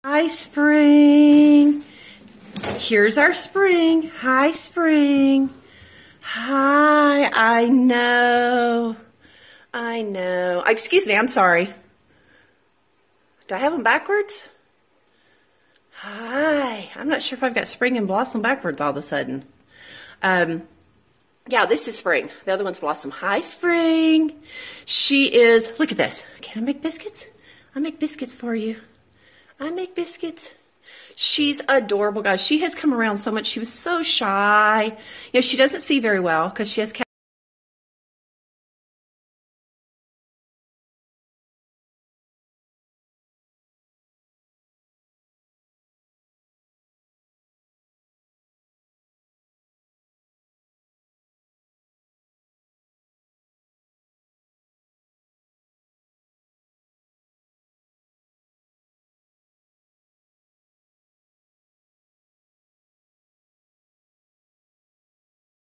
Hi, Spring. Here's our Spring. Hi, Spring. Hi, I know. Excuse me, I'm sorry. Do I have them backwards? Hi. I'm not sure if I've got Spring and Blossom backwards all of a sudden. Yeah, this is Spring. The other one's Blossom. Hi, Spring. She is, look at this. Can I make biscuits? I make biscuits for you. I make biscuits. She's adorable, guys. She has come around so much. She was so shy. You know, she doesn't see very well because she has